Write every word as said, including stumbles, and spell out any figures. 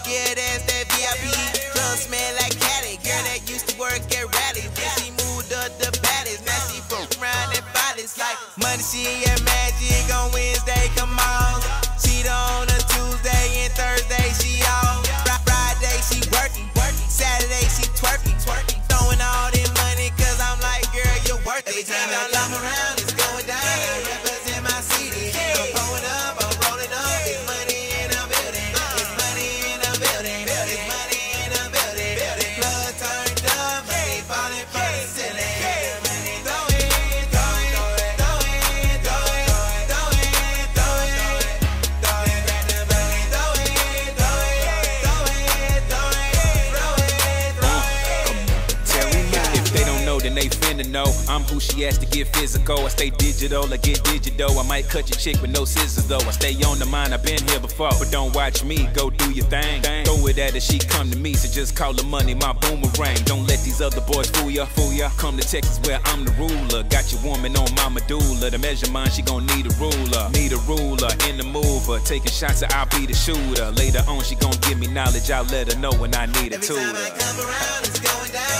Yeah, that's that V I P. Club smell like Cali. Girl that used to work at rallies. Then she moved up the valleys. Now she fuck around and follies. Like Monday she at Magic, on Wednesday come on. Cheat on a Tuesday and Thursday she off. Friday she working. Saturday she twerking. Throwing all this money cause I'm like, girl, you're worth it. Every time I come around, it's going down. I represent my city. I'm pulling up, I'm rolling up. It's money in the building. It's money in the building. It's money in the building. Blood turned up, money falling from the ceiling. Throw it, throw it, throw it, throw it, throw it, throw it, throw it, grab the money, throw it, throw it, throw it, throw it, throw it, throw it. If they don't know, then they finna know. I'm who she asked to get physical. I stay digital, I get digital. I might cut your chick with no scissors though. I stay on the mind, I've been here before. But don't watch me, go do your thing. Throw it at her, she come to me. So just call the money my boomerang. Don't let these other boys fool ya, fool ya. Come to Texas where I'm the ruler. Got your woman on my medulla. To measure mine, she gon' need a ruler. Need a ruler in the mover. Taking shots, so I'll be the shooter. Later on, she gon' give me knowledge. I'll let her know when I need a Every tutor. time I come around, it's going down.